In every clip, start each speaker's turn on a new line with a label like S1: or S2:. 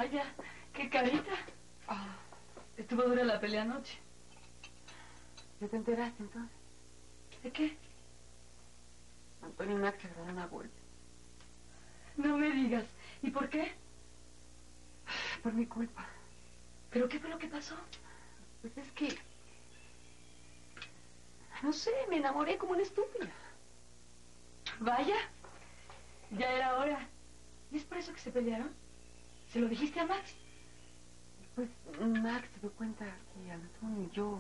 S1: Vaya, qué carita. Estuvo dura la pelea anoche.
S2: ¿Ya te enteraste entonces?
S1: ¿De qué?
S2: Antonio y Max se agarraron a golpe.
S1: No me digas. ¿Y por qué?
S2: Por mi culpa.
S1: ¿Pero qué fue lo que pasó?
S2: Pues es que... no sé, me enamoré como una estúpida.
S1: Vaya, ya era hora. ¿Y es por eso que se pelearon? ¿Se lo dijiste a Max?
S2: Pues Max se dio cuenta que Antonio y yo...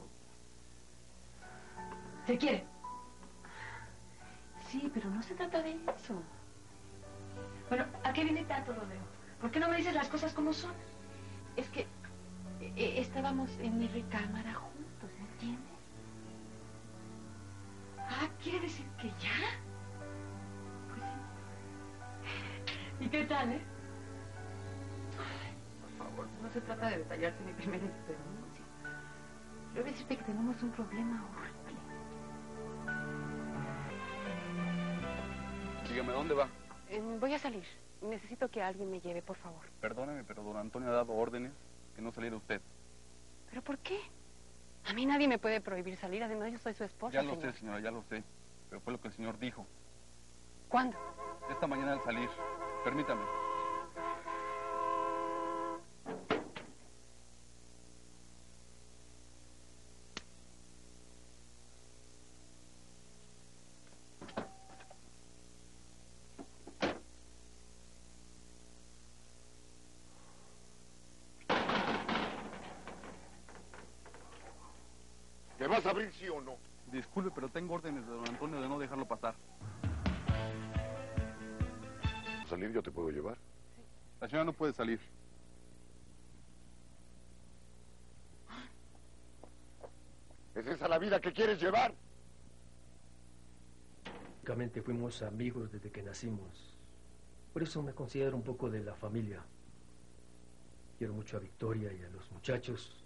S1: ¿Se quiere?
S2: Sí, pero no se trata de eso.
S1: Bueno, ¿a qué viene tanto rodeo? ¿Por qué no me dices las cosas como son?
S2: Es que estábamos en mi recámara juntos, ¿me entiendes?
S1: ¿Quiere decir que ya?
S2: Pues sí.
S1: ¿Y qué tal,
S2: Ay, por favor, no se trata de detallarte mi primera experiencia. Debo decirte que tenemos un problema horrible.
S3: Dígame, ¿dónde va?
S2: Voy a salir. Necesito que alguien me lleve, por favor.
S3: Perdóneme, pero don Antonio ha dado órdenes que no saliera usted.
S2: ¿Pero por qué? A mí nadie me puede prohibir salir. Además, yo soy su esposa,
S3: Ya lo
S2: señor.
S3: sé, señora, ya lo sé. Pero fue lo que el señor dijo.
S2: ¿Cuándo?
S3: Esta mañana al salir. Permítame.
S4: ¿Me vas a abrir, sí o no?
S3: Disculpe, pero tengo órdenes de don Antonio de no dejarlo pasar.
S4: ¿Salir yo te puedo llevar?
S3: La señora no puede salir.
S4: ¿Es esa la vida que quieres llevar?
S5: Prácticamente fuimos amigos desde que nacimos. Por eso me considero un poco de la familia. Quiero mucho a Victoria y a los muchachos.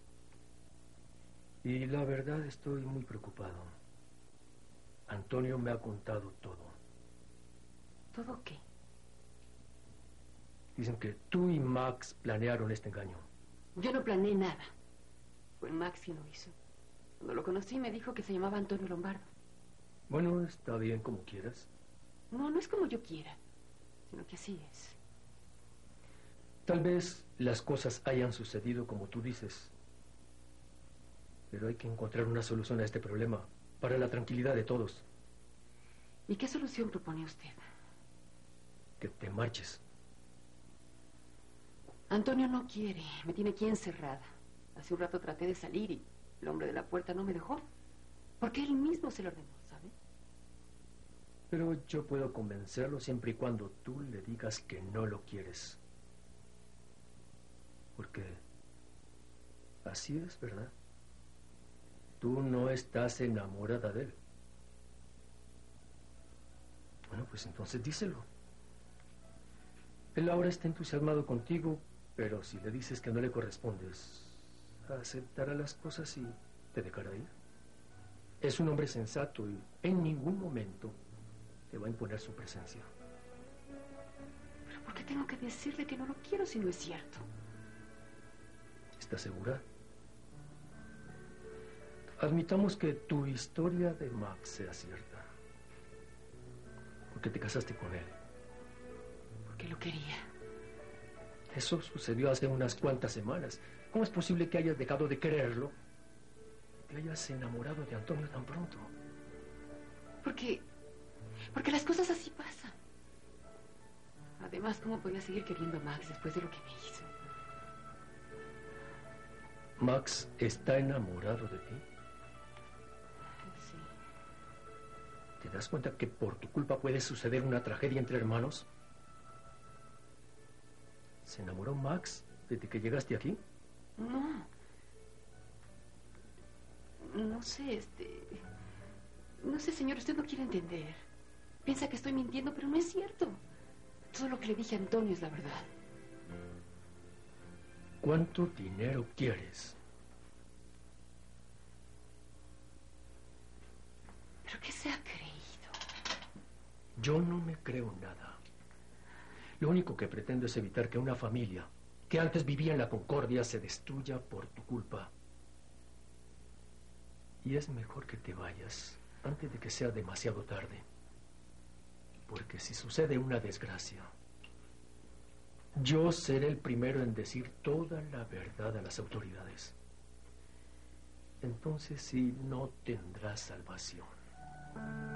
S5: Y la verdad estoy muy preocupado. Antonio me ha contado todo.
S2: ¿Todo qué?
S5: Dicen que tú y Max planearon este engaño.
S2: Yo no planeé nada. Fue Max quien lo hizo. Cuando lo conocí me dijo que se llamaba Antonio Lombardo.
S5: Bueno, está bien como quieras.
S2: No, no es como yo quiera, sino que así es.
S5: Tal vez las cosas hayan sucedido como tú dices. Pero hay que encontrar una solución a este problema para la tranquilidad de todos.
S2: ¿Y qué solución propone usted?
S5: Que te marches.
S2: Antonio no quiere, me tiene aquí encerrada. Hace un rato traté de salir y el hombre de la puerta no me dejó. Porque él mismo se lo ordenó, ¿sabe?
S5: Pero yo puedo convencerlo siempre y cuando tú le digas que no lo quieres. Porque así es, ¿verdad? Tú no estás enamorada de él. Bueno, pues entonces díselo. Él ahora está entusiasmado contigo, pero si le dices que no le correspondes, aceptará las cosas y te dejará ir. Es un hombre sensato y en ningún momento te va a imponer su presencia.
S2: ¿Pero por qué tengo que decirle que no lo quiero si no es cierto?
S5: ¿Estás segura? Admitamos que tu historia de Max sea cierta. ¿Por qué te casaste con él?
S2: Porque lo quería.
S5: Eso sucedió hace unas cuantas semanas. ¿Cómo es posible que hayas dejado de quererlo? Que hayas enamorado de Antonio tan pronto.
S2: Porque las cosas así pasan. Además, ¿cómo podía seguir queriendo a Max después de lo que me hizo?
S5: ¿Max está enamorado de ti?
S2: Sí.
S5: ¿Te das cuenta que por tu culpa puede suceder una tragedia entre hermanos? ¿Se enamoró Max desde que llegaste aquí?
S2: No. No sé, no sé, señor, usted no quiere entender. Piensa que estoy mintiendo, pero no es cierto. Todo lo que le dije a Antonio es la verdad.
S5: ¿Cuánto dinero quieres?
S2: ¿Pero qué se ha creído?
S5: Yo no me creo nada. Lo único que pretendo es evitar que una familia que antes vivía en la concordia se destruya por tu culpa. Y es mejor que te vayas antes de que sea demasiado tarde. Porque si sucede una desgracia, yo seré el primero en decir toda la verdad a las autoridades. Entonces sí, no tendrás salvación.